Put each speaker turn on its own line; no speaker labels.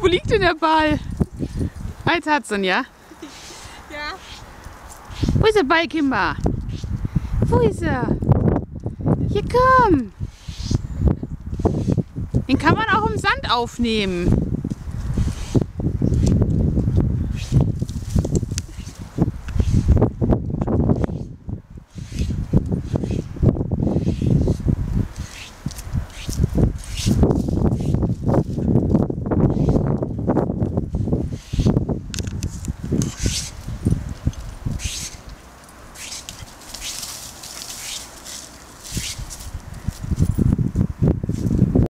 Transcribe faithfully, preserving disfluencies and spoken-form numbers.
Wo liegt denn der Ball? Als Hudson, ja?
Ja.
Wo ist der Ball, Kimba? Wo ist er? Hier, komm! Den kann man auch im Sand aufnehmen.